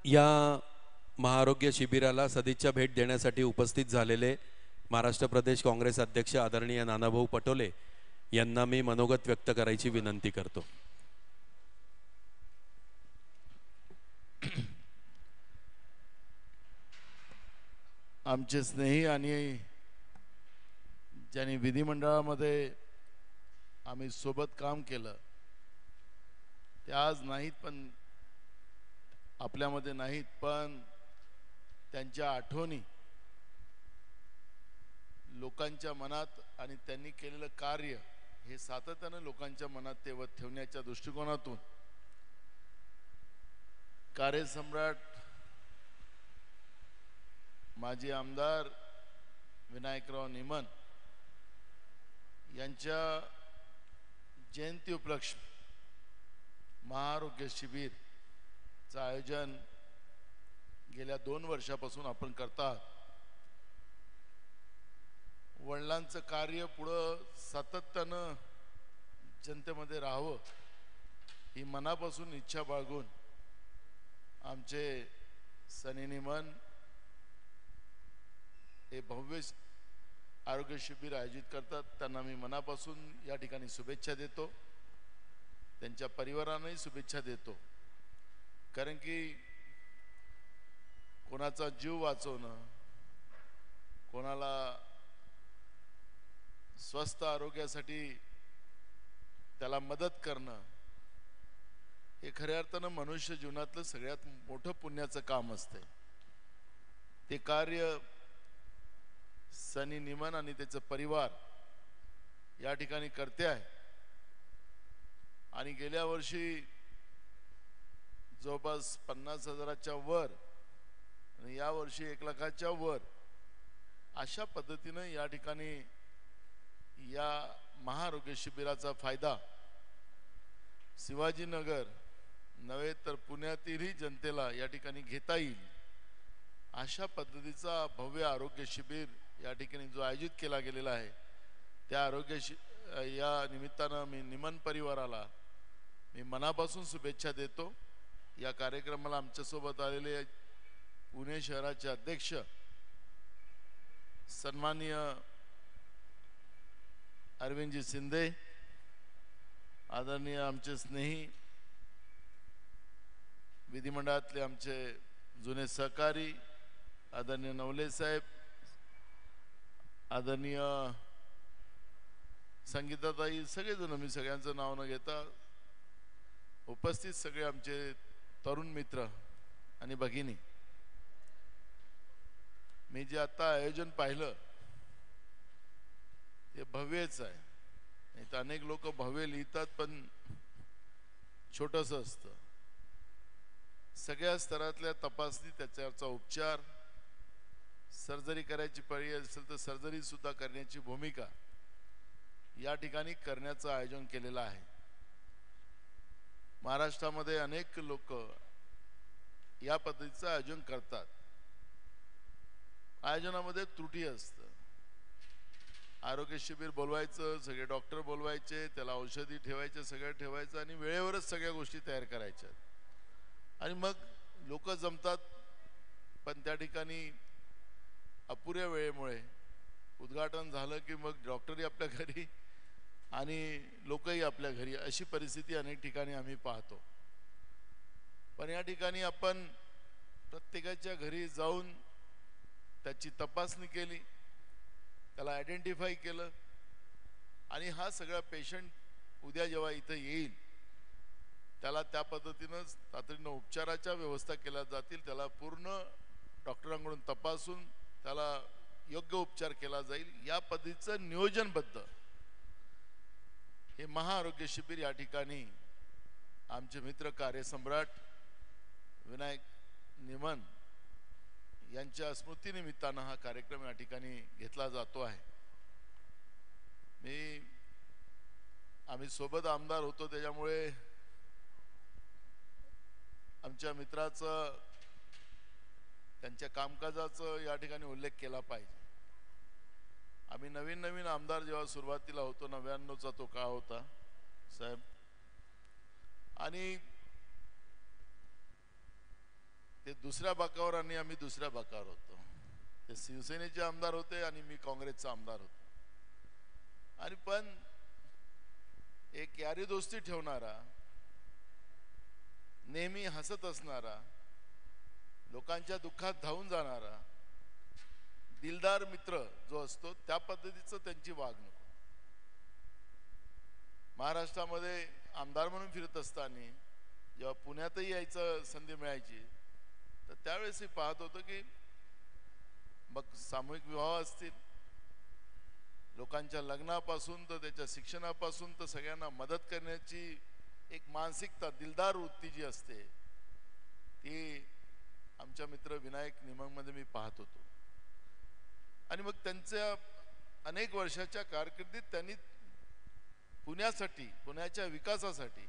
या महाआरोग्य शिबिराला सदिच्छा भेट देण्यासाठी उपस्थित झालेले महाराष्ट्र प्रदेश काँग्रेस अध्यक्ष आदरणीय नानाभाऊ पटोले यांना मी मनोगत व्यक्त करायची विनंती करतो. आमचे स्नेही आणि ज्यांनी विधिमंडळामध्ये आम्ही सोबत काम केलं ते आज नाहीत, पण आपल्यामध्ये नाहीत, पण त्यांच्या आठवणी लोकांच्या मनात आणि त्यांनी केलेलं कार्य हे सातत्याने लोकांच्या मनात तेवत ठेवण्याच्या दृष्टिकोनातून कार्यसम्राट माजी आमदार विनायकराव निमन यांच्या जयंती उपलक्ष्मी महाआरोग्य शिबिरचं आयोजन गेल्या 2 वर्षापासून आपण करतात. वडिलांचं कार्य पुढं सातत्यानं जनतेमध्ये राहावं ही मनापासून इच्छा बाळगून आमचे सनी निमन हे भव्य आरोग्य शिबिर आयोजित करतात. त्यांना मी मनापासून या ठिकाणी शुभेच्छा देतो. त्यांच्या परिवारांनाही शुभेच्छा देतो. कारण की कोणाचा जीव वाचवणं, कोणाला स्वस्थ आरोग्यासाठी त्याला मदत करणं हे खऱ्या अर्थानं मनुष्य जीवनातलं सगळ्यात मोठं पुण्याचं काम असते. ते कार्य सनी निमन आणि त्याचा परिवार या ठिकाणी करते आहे. आणि गेल्या वर्षी जवळपास 50,000च्या वर आणि या वर्षी 1 लाखाच्या वर अशा पद्धतीनं या ठिकाणी या महाआरोग्य शिबिराचा फायदा शिवाजीनगर नव्हे तर पुण्यातीलही जनतेला या ठिकाणी घेता येईल अशा पद्धतीचा भव्य आरोग्य शिबिर या ठिकाणी जो आयोजित केला गेलेला आहे त्या या निमित्तानं मी निमन परिवाराला मी मनापासून शुभेच्छा देतो. या कार्यक्रमाला आमच्यासोबत आलेले पुणे शहराचे अध्यक्ष सन्माननीय अरविंदजी शिंदे, आदरणीय आमचे स्नेही विधिमंडळातले आमचे जुने सहकारी आदरणीय नवले साहेब, आदरणीय संगीताताई, सगळेजण, मी सगळ्यांचं नाव न घेता उपस्थित सगळे आमचे तरुण मित्र आणि भगिनी, मी जे आता आयोजन पाहिलं ते भव्यच आहे. नाही तर अनेक लोक भव्य लिहितात पण छोटंसं असतं. सगळ्या स्तरातल्या तपासणी, त्याच्यावरचा उपचार, सर्जरी करायची पर्याय असेल तर सर्जरी सुद्धा करण्याची भूमिका या ठिकाणी करण्याचं आयोजन केलेलं आहे. महाराष्ट्रामध्ये अनेक लोक या पद्धतीचं आयोजन करतात. आयोजनामध्ये त्रुटी असतं. आरोग्य शिबिर बोलवायचं, सगळे डॉक्टर बोलवायचे, त्याला औषधी ठेवायचे, सगळं ठेवायचं आणि वेळेवरच सगळ्या गोष्टी तयार करायच्या आणि मग लोक जमतात. पण त्या ठिकाणी अपुऱ्या वेळेमुळे उद्घाटन झालं की मग डॉक्टरही आपल्या घरी आणि लोकही आपल्या घरी, अशी परिस्थिती अनेक ठिकाणी आम्ही पाहतो. पण या ठिकाणी आपण प्रत्येकाच्या घरी जाऊन त्याची तपासणी केली, त्याला आयडेंटिफाय केलं आणि हा सगळा पेशंट उद्या जेव्हा इथं येईल त्याला त्या पद्धतीनं तातडीनं उपचाराच्या व्यवस्था केल्या जातील. त्याला पूर्ण डॉक्टरांकडून तपासून त्याला योग्य उपचार केला जाईल. या पद्धतीचं नियोजनबद्ध हे महाआरोग्य शिबिर या ठिकाणी आमचे मित्र कार्यसम्राट विनायक निमन यांच्या स्मृतीनिमित्तानं हा कार्यक्रम या ठिकाणी घेतला जातो आहे. आम्ही सोबत आमदार होतो त्याच्यामुळे आमच्या मित्राचं, त्यांच्या कामकाजाचं या ठिकाणी उल्लेख केला पाहिजे. आम्ही नवीन आमदार जेव्हा सुरुवातीला होतो, 99चा तो काळ होता साहेब, आणि ते दुसऱ्या बाकावर आणि आम्ही दुसऱ्या बाकावर होतो. ते शिवसेनेचे आमदार होते आणि मी काँग्रेसचा आमदार होतो. आणि पण एक यारी दोस्ती ठेवणारा, नेहमी हसत असणारा, लोकांच्या दुःखात धावून जाणारा दिलदार मित्र जो असतो त्या पद्धतीचं त्यांची वागणूक. महाराष्ट्रामध्ये आमदार म्हणून फिरत असताना जेव्हा पुण्यातही यायचं संधी मिळायची तर त्यावेळेसही पाहत होतो की मग सामूहिक विवाह असतील, लोकांच्या लग्नापासून तर त्याच्या शिक्षणापासून तर सगळ्यांना मदत करण्याची एक मानसिकता, दिलदार वृत्ती जी असते ती आमच्या मित्र विनायक निमंगमध्ये मी पाहत होतो. आणि मग त्यांच्या अनेक वर्षाच्या कारकिर्दीत त्यांनी पुण्यासाठी, पुण्याच्या विकासासाठी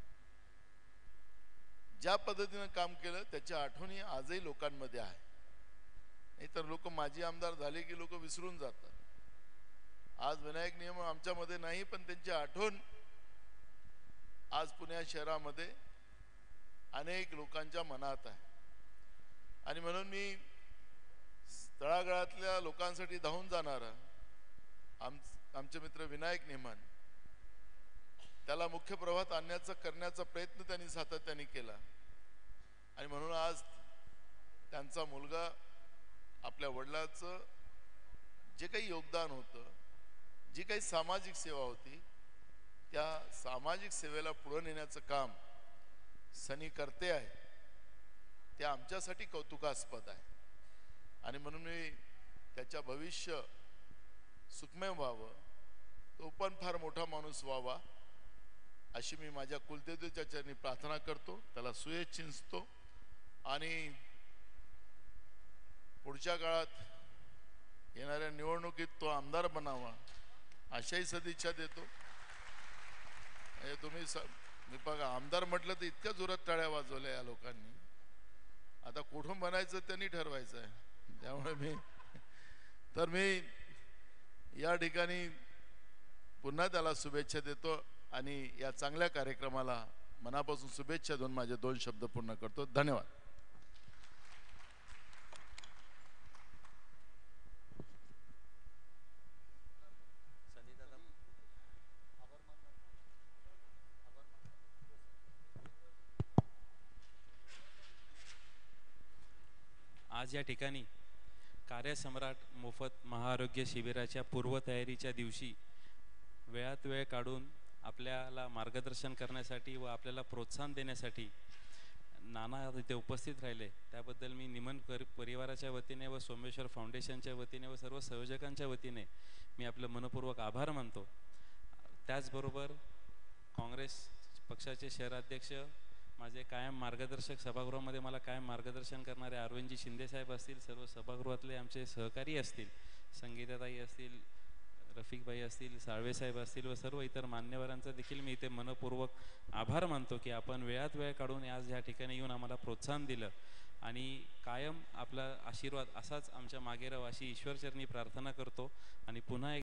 ज्या पद्धतीनं काम केलं त्याची आठवणी आजही लोकांमध्ये आहे. नाहीतर लोक माजी आमदार झाले की लोक विसरून जातात. आज विनायक नियम आमच्यामध्ये नाही, पण त्यांची आठवण आज पुणे शहरामध्ये अनेक लोकांच्या मनात आहे. आणि म्हणून मी तळागाळातल्या लोकांसाठी धावून जाणारा आमचे मित्र विनायक नेमान, त्याला मुख्य प्रवाहात आणण्याचा करण्याचा प्रयत्न त्यांनी सातत्याने केला. आणि म्हणून आज त्यांचा मुलगा, आपल्या वडिलांचं जे काही योगदान होतं, जी काही सामाजिक सेवा होती, त्या सामाजिक सेवेला पुढे नेण्याचं काम सनी करते आहे. ते आमच्यासाठी कौतुकास्पद आहे. आणि म्हणून मी त्याच्या भविष्य सुखमय व्हावं, तो पण फार मोठा माणूस व्हावा अशी मी माझ्या कुलदेवतेच्या चरणी प्रार्थना करतो, त्याला सुयश चिंचतो. आणि पुढच्या काळात येणाऱ्या निवडणुकीत तो आमदार बनावा अशाही सदिच्छा देतो. तुम्ही मी बघा, आमदार म्हटलं तर इतक्या जोरात टाळ्या वाजवल्या या लोकांनी. आता कुठून बनायचं त्यांनी ठरवायचं आहे. त्यामुळे मी या ठिकाणी पुन्हा त्याला शुभेच्छा देतो आणि या चांगल्या कार्यक्रमाला मनापासून शुभेच्छा देऊन माझे 2 शब्द पूर्ण करतो. धन्यवाद. आज या ठिकाणी कार्यसम्राट मोफत महाआरोग्य शिबिराच्या पूर्वतयारीच्या दिवशी वेळात वेळ काढून आपल्याला मार्गदर्शन करण्यासाठी व आपल्याला प्रोत्साहन देण्यासाठी नाना इथे उपस्थित राहिले, त्याबद्दल मी निमन परिवाराच्या वतीने व सोमेश्वर फाउंडेशनच्या वतीने व सर्व संयोजकांच्या वतीने मी आपलं मनपूर्वक आभार मानतो. त्याचबरोबर काँग्रेस पक्षाचे शहराध्यक्ष, माझे कायम मार्गदर्शक, सभागृहामध्ये मला कायम मार्गदर्शन करणारे अरविंदजी शिंदे साहेब असतील, सर्व सभागृहातले आमचे सहकारी असतील, संगीताताई असतील, रफिकभाई असतील, साळवे साहेब असतील व सर्व इतर मान्यवरांचा देखील मी इथे मनपूर्वक आभार मानतो की आपण वेळात वेळ काढून आज ह्या ठिकाणी येऊन आम्हाला प्रोत्साहन दिलं आणि कायम आपला आशीर्वाद असाच आमच्या मागे राहावा अशी ईश्वरचरणी प्रार्थना करतो. आणि पुन्हा